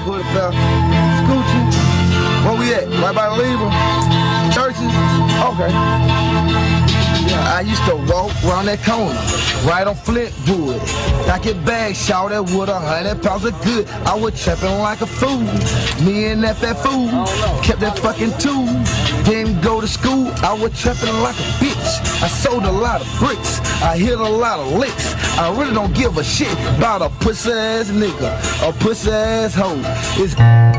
Hood Fair. Scoochie. Where we at? Right by the Lever? Churches? Okay. I used to walk around that corner, right on Flintwood. I get bags shot at with 100 pounds of good. I was trapping like a fool. Me and that fat fool kept that fucking tool. Didn't go to school, I was trapping like a bitch. I sold a lot of bricks, I hit a lot of licks. I really don't give a shit about a pussy ass nigga, a pussy ass hoe. It's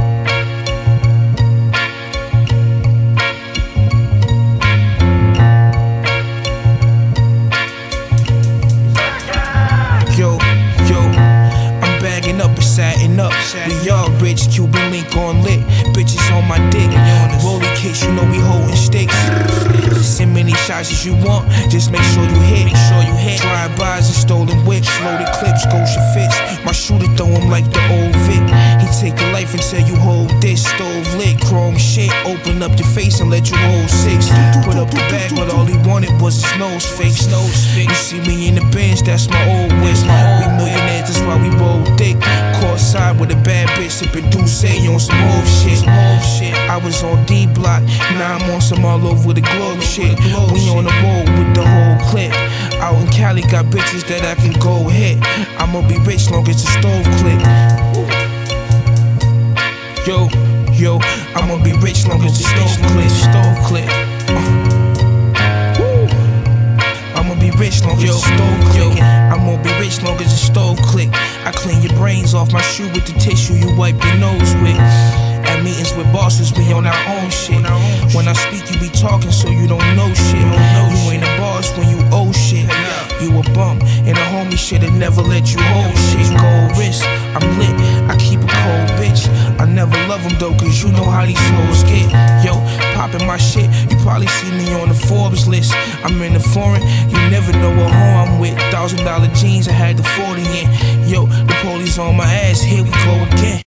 satin up. We all rich, Cuban link on lit. Bitches on my dick. Rolling kicks, you know we holding sticks. Send many shots as you want, just make sure you hit. Drive-bys and stolen whips, loaded clips, Gosha fits. My shooter throw him like the old Vic. He take your life until you hold this. Stove lit, chrome shit. Open up your face and let you hold six. Put up the bag, but all he wanted was his nose fake. You see me in the Benz, that's my old whip. We millionaires, that's why we roll thick. Side with a bad bitch sipping Douce on some old shit. I was on D block, now I'm on some all over the globe shit. We on the road with the whole clip. Out in Cali got bitches that I can go hit. I'ma be rich long as the stove click. Yo, I'ma be rich long as the stove click. I'ma be rich long as the stove click. I'ma be rich long as the stove click. I clean your brains off my shoe with the tissue you wipe your nose with. At meetings with bosses, we on our own shit. When I speak, you be talking so you don't know shit. You ain't a boss when you owe shit. You a bum, and a homie shit'll never let you hold shit. Gold wrist, I'm lit, I keep a cold bitch. I never love them though, cause you know how these hoes get. Yo, popping my shit, you probably see me on the Forbes list. I'm in the foreign, you never know what hoe I'm with. $1,000 jeans, I had the 40 in. Yo, the police on my ass, here we go again.